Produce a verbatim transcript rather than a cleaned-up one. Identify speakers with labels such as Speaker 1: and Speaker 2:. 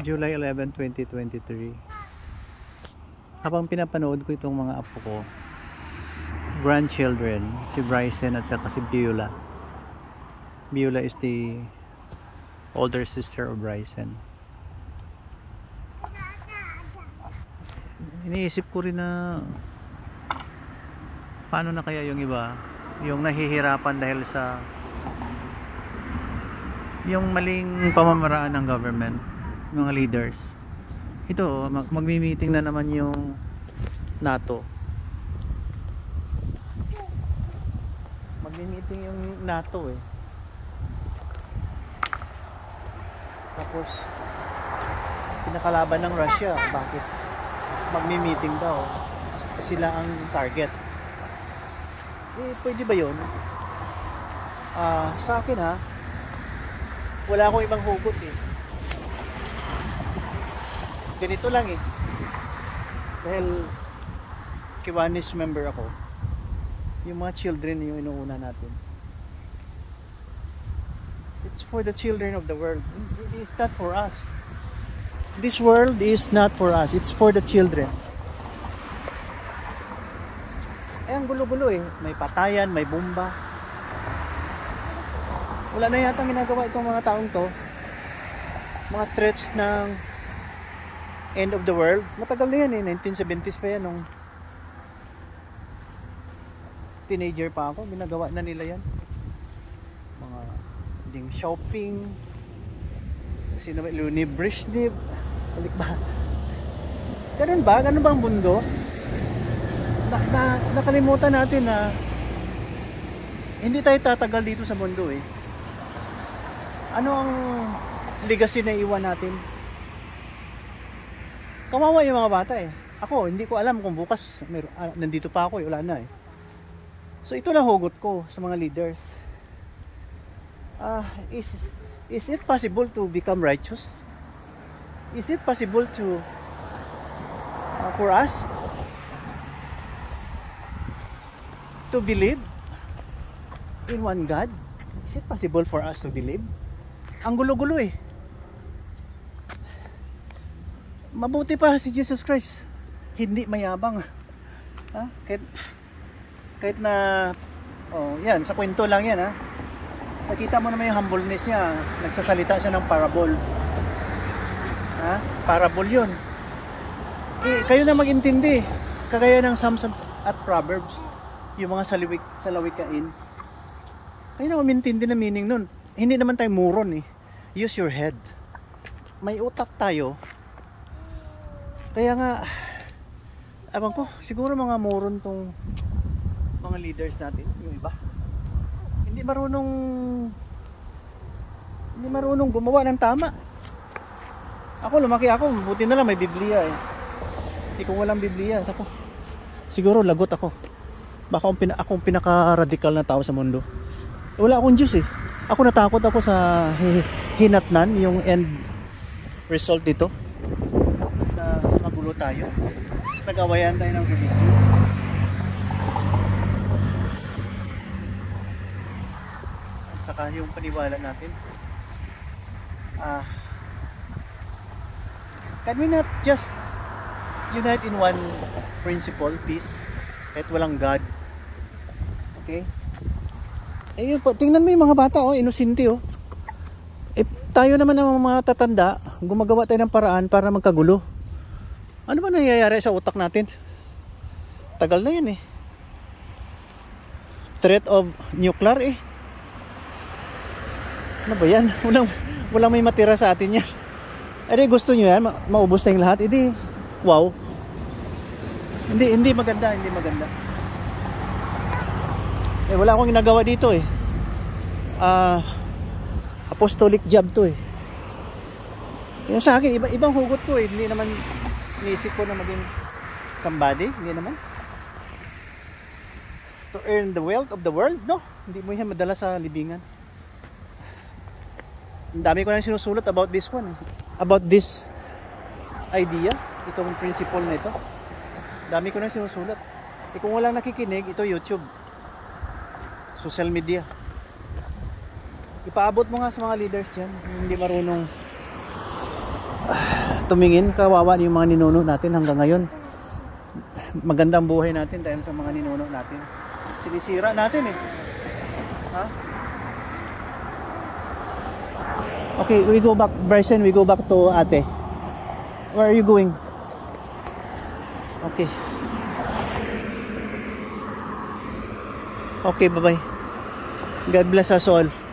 Speaker 1: July eleventh, twenty twenty-three. Habang pinapanood ko itong mga apo ko, grandchildren, si Bryson at saka si Beulah. Beulah is the older sister of Bryson. Iniisip ko rin na paano na kaya yung iba, yung nahihirapan dahil sa yung maling pamamaraan ng government, mga leaders. Ito, mag magmi-meeting na naman yung NATO. Magmi-meeting yung NATO eh. Tapos pinakalaban ng Russia. Bakit? Magmi-meeting daw. Sila ang target. Eh, pwede ba yun? Ah, sa akin ha, wala akong ibang hugot eh. Ganito lang eh. Dahil Kiwanis member ako, yung mga children yung inuuna natin. It's for the children of the world. It's not for us. This world is not for us. It's for the children. Eh, ang gulo-gulo eh. May patayan, may bomba. Wala na yata ginagawa itong mga taong to. Mga threats ng end of the world. Matagal na yan eh. nineteen seventies pa yan. Nung teenager pa ako, ginagawa na nila yan. Mga ding shopping. Sino ba? Luni Brezhnev. Balik ba? Ganun ba? Ganun ba ang mundo? Na, na, nakalimutan natin na hindi tayo tatagal dito sa mundo eh. Ano ang legacy na iwan natin? Kawawa yung mga bata eh. Ako, hindi ko alam kung bukas meron, ah, nandito pa ako eh, wala na eh. So ito lang hugot ko sa mga leaders. Ah, uh, is is it possible to become righteous? Is it possible to uh, for us to believe in one God? Is it possible for us to believe? Ang gulo-gulo eh. Mabuti pa si Jesus Christ, hindi mayabang. Ha? Kahit, kahit na, oh, yan, sa kwento lang yan ha. Nakita mo naman yung humbleness niya, nagsasalita siya ng parable. Ha? Parable yun. Eh, kayo na mag-intindi. Kagaya ng Psalms at Proverbs, yung mga salawik, salawikain. Kayo na mag-intindi na meaning nun. Hindi naman tayo moron eh. Use your head. May utak tayo. Kaya nga, abang ko, siguro mga moron tong mga leaders natin, yung iba. Hindi marunong hindi marunong gumawa ng tama. Ako, lumaki ako, buti na lang may Biblia eh. Hindi kung walang Biblia, ako, siguro lagot ako. Baka akong, pina, akong pinaka-radical na tao sa mundo. Wala akong Diyos eh. Ako natakot ako sa hinatnan, yung end result dito. Na magulo tayo. Nag-awayan tayo ng religion. At saka yung paniwala natin. Ah, can we not just unite in one principle, peace? Kahit walang God. Okay? Eh, yun po, tingnan mo yung mga bata, oh, inosente, oh. Eh, tayo naman ang mga tatanda, gumagawa tayo ng paraan para magkagulo. Ano ba nangyayari sa utak natin? Tagal na yan, eh. Threat of nuclear, eh. Ano ba yan? Walang, walang may matira sa atin yan. Eh, gusto nyo yan? Ma maubos na yung lahat? Eh, di, wow. Hindi, hindi maganda, hindi maganda. Eh, wala akong ginagawa dito eh. Ah, uh, apostolic job to eh. Yung sa akin, iba, ibang hugot ko eh. Hindi naman iniisip ko na maging somebody. Hindi naman. To earn the wealth of the world, no? Hindi mo yan madala sa libingan. Ang dami ko na sinusulat about this one eh. About this idea. Itong principle na ito. Dami ko na sinusulat. Eh kung walang nakikinig, ito YouTube. Social media. Ipaabot mo nga sa mga leaders dyan, hindi marunong tumingin, kawawa yung mga ninuno natin hanggang ngayon. Magandang buhay natin dahil sa mga ninuno natin. Sinisira natin eh. Ha? Okay, we go back, Bryson, we go back to ate. Where are you going? Okay. Okay, bye-bye. God bless us all.